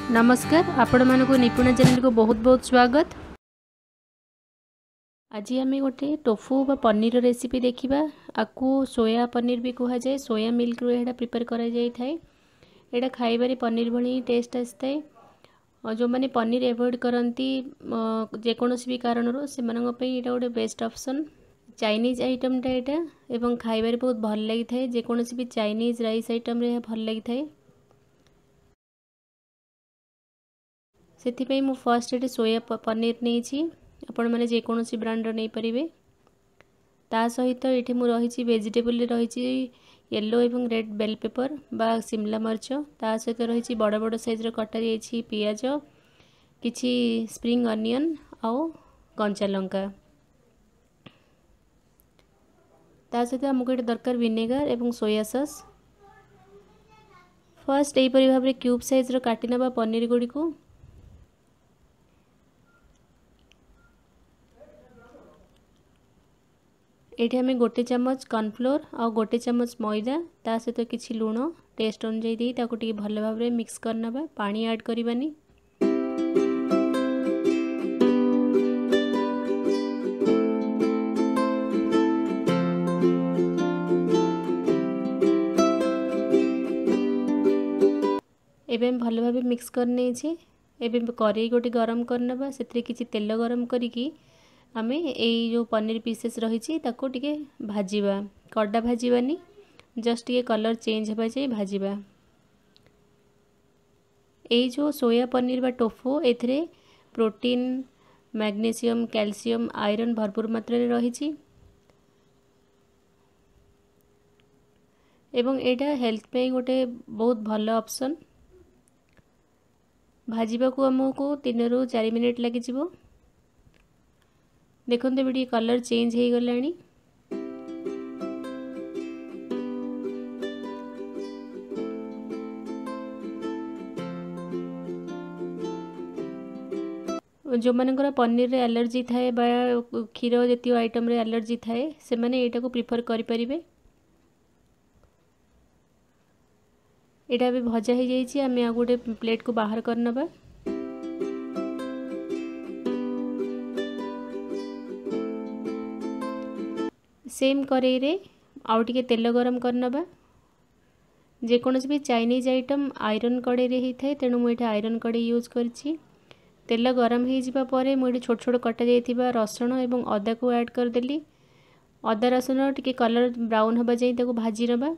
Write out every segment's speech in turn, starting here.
नमस्कार आपण मानक निपुण चैनल को बहुत बहुत स्वागत। आज आम गोटे टोफू बा पनीर रेसिपी देखिबा। आकु सोया पनीर भी कहा जाए। सोया मिल्क रो एटा प्रिपेयर करा जाय थाए। एटा खाइबारे पनीर भली टेस्ट आसताए। और जो माने पनीर एवॉइड करंती जेकोनोसी भी कारण रो से मानक पई एटा गोटे बेस्ट ऑप्शन। चाइनीज आइटम टा एटा एवं खाइबारे बहुत भल लागि थाए। जेकोनोसी भी चाइनीज राइस आइटम रे भल लागि थाए। से मु फर्स्ट ये सोया पनीर नहीं आपण मैंने जेकोसी ब्रांड नहीं पारे। ता सहित ये मु रही वेजिटेबल रही येलो एवं रेड बेल पेपर बा शिमला मर्च। ता सहित रही बड़ बड़ साइज कटा जाइए पियाज किछि स्प्रिंग अनियन आउ कंचा लंका। ता सहित आमको ये दरकार विनेगर एवं सोया सॉस। फर्स्ट यहीपरि भाव में क्यूब साइज काटी नबा पनीर गुड़ी को। ये आम गोटे चम्मच कॉर्नफ्लोर और गोटे चम्मच मैदा ता सहित किछि लूण टेस्ट अनुसार दी ताको टिके भल भाव में मिक्स करनबा। पानी ऐड करबानी। एबे भल भाव मिक्स करने छे। एबे कढ़ाई गोटे गरम करनबा। सेतरे किछि तेल गरम करिकी आमे एई जो पनीर पीसेस रही ताको टिके भाजीबा। कड़ा भाजीबानी जस्ट टिके कलर चेंज होबा जाय भाजीबा। एई जो सोया पनीर बा टोफू एथरे प्रोटीन मैग्नीशियम कैल्शियम आयरन भरपूर मात्रा रे रही एवं एटा हेल्थ पे गोटे बहुत भल ऑप्शन। भाजीबा को हमको 3 ରୁ 4 मिनिट लगी जिवो। देखो भी कलर चेंज हो गलानी। जो मानकर पनीर रे एलर्जी थाए बा क्षीर जतिय आइटम रे एलर्जी थाए से माने एटा को प्रिफर करि परिबे। एटा भी भजा हो जाइए। आम आ गोटे प्लेट को बाहर करनबा। सेम कढ़ाई रे आउ टिके तेल गरम करनबा। जेकोनोसी भी चाइनीज आइटम आयरन कढ़ाई रे ही थाए तेणु मुझे आयरन कढ़ाई यूज करछि। तेल गरम हो जिबा परे मुझे छोट छोट कटा जाइथिबा रसुण एवं अदा को ऐड कर देली। अदा रसुण टिके कलर ब्राउन होबा जाई ताको भाजी नबा।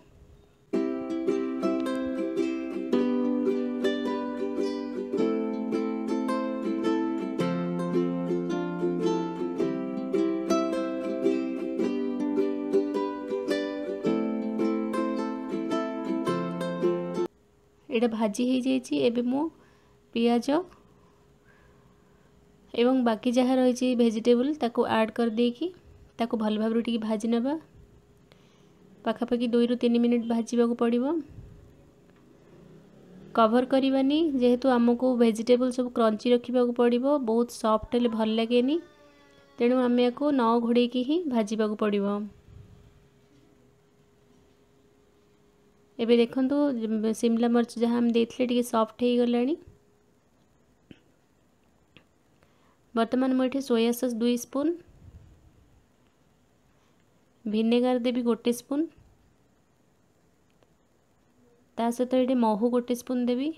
एटा भाजी हो जाइए। एबे मु पियाज एवं बाकी जहाँ रही वेजिटेबल ताको ऐड कर देकी ताको भल भाव टिके भाजी नबा। पाखापाखि 2 ରୁ 3 मिनिट भाजीबा को पड़िबो। कवर करबानी जेहेतु आमको वेजिटेबल सब क्रंची रखा पड़िबो। बहुत सॉफ्ट हेले भल लागेनी तेणु आम या न घोड़े की ही भाजीबा को पड़िबो। एबे देखंतु शिमला मर्च जहाँ हम देथिले टिके सॉफ्ट हो गलानी। वर्तमान मुझे सोया सॉस 2 स्पून विनेगर देवी 1 स्पून ता सहित ये महू 1 स्पून देवी।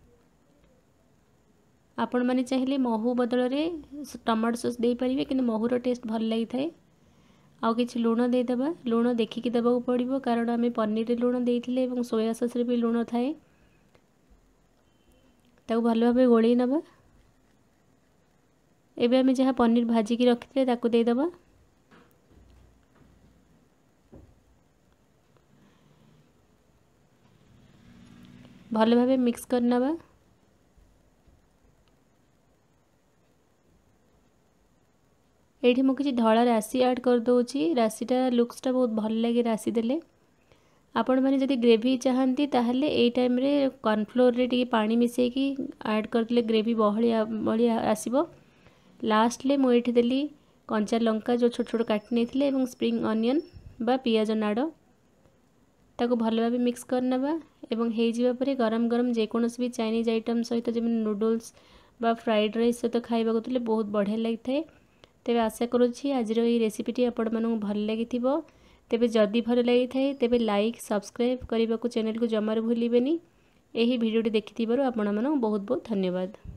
आपण माने चाहिए महू बदल रे टमाटो सॉस दे परिबे किंतु महूर टेस्ट भल लगी थाए। आउ किछि लूण दे देबा। लूण देखिकी देबा पड़िबो कारण आमे पनीर रे लूण देइथिले एवं सोया सॉस रे भी लूण थाए। ताको भल भाबे गोळी नबा। एबे आमे जहाँ पनीर भाजी की रखिथिले ताको दे देबा। भल भाबे मिक्स करनबा। ये मुझे धला राशि ऐड कर दूची। राशिटा लुक्सटा बहुत भल लगे राशि देले। आपण मैंने जदि ग्रेवी चाहती ताहले ए टाइम रे कॉर्नफ्लोर रे टिके पानी मिसेकी ऐड करदे ग्रेवी बहलिया आसीबो। लास्टले मुझे देली कंचा लंका जो छोट छोट काटी नहीं एवं स्प्रिंग अनियन बा पियाज नाड़ ताको भल भाव मिक्स करनबा एवं हो जावा परे गरम गरम जेकोसी भी चाइनीज आइटम सहित जमी नूडल्स बा फ्राइड राइस सहित खाइबा को बहुत बढ़िया लगी थाए। तेबे आशा करुँची आज ये रेसिपीटी आपण मानक भल लगी तेबे जदि भल लगी थाए तेबे लाइक सब्सक्राइब करने को चैनल को जमार भूलिबेनी। यही भिडियोटी देखिथिबारु आपण मानक बहुत बहुत धन्यवाद।